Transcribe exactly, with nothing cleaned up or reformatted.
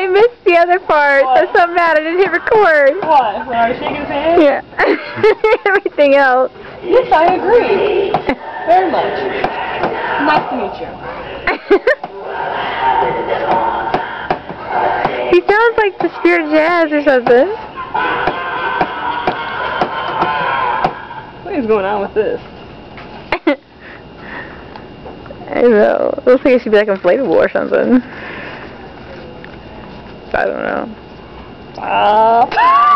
missed the other part. What? I'm so mad I didn't hit record. What? When I was shaking his hand? Yeah. Everything else. Yes, I agree. Very much. Nice to meet you. He sounds like the Spirit of Jazz or something. What is going on with this? I don't know. It looks like it should be like inflatable or something. I don't know. Stop.